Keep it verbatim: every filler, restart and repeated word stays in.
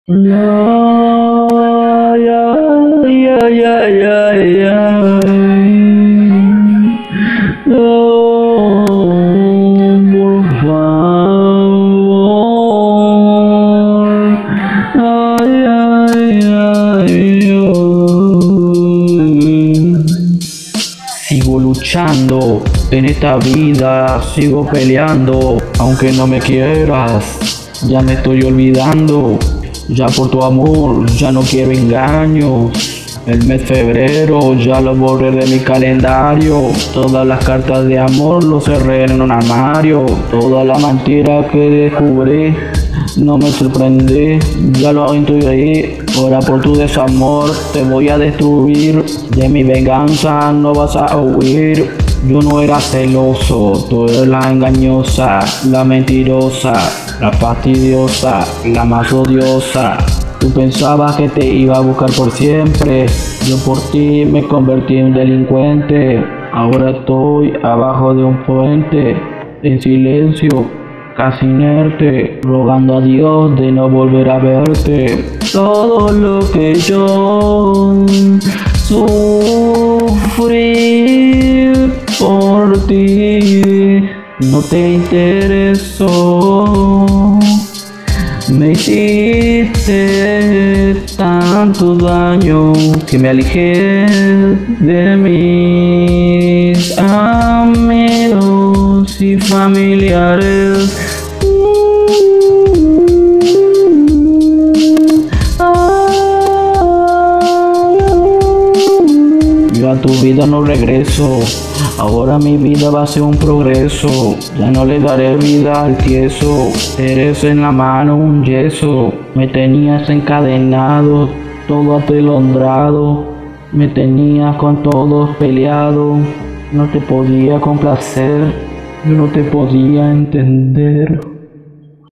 Ay, ay, ay, ay, ay, ay. Oh, por favor. Ay, ay, ay, ay. Sigo luchando en esta vida, sigo peleando, aunque no me quieras, ya me estoy olvidando. Ya por tu amor, ya no quiero engaños. El mes febrero ya lo borré de mi calendario. Todas las cartas de amor lo cerré en un armario. Toda la mentira que descubrí no me sorprendí, ya lo intuí. Ahora por tu desamor te voy a destruir. De mi venganza no vas a huir. Yo no era celoso, tú eres la engañosa, la mentirosa, la fastidiosa, la más odiosa. Tú pensabas que te iba a buscar por siempre. Yo por ti me convertí en delincuente. Ahora estoy abajo de un puente, en silencio, casi inerte, rogando a Dios de no volver a verte. Todo lo que yo sufrí por ti no te interesó. Me hiciste tanto daño que me alejé de mis amigos y familiares. Yo a tu vida no regreso, ahora mi vida va a ser un progreso. Ya no le daré vida al tieso, eres en la mano un yeso. Me tenías encadenado, todo atolondrado, me tenías con todos peleado. No te podía complacer, yo no te podía entender.